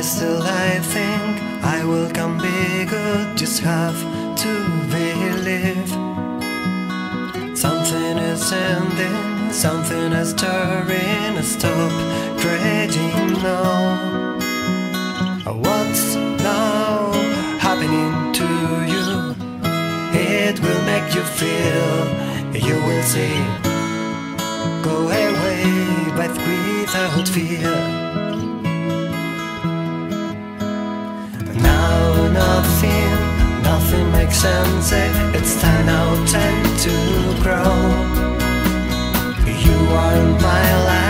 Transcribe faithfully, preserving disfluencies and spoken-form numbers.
still I think I will come bigger, just have to believe. Something is ending, something is stirring, stop dreading now. What's now happening to you? It will make you feel, you will see. Go away, but without fear. Now nothing, nothing makes sense. It's time now, time to grow. You are my life.